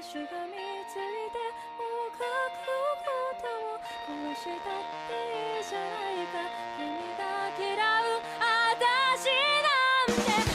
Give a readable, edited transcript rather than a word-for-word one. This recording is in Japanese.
しがみついてもう書くことを殺したっていいじゃないか君が嫌う私なんて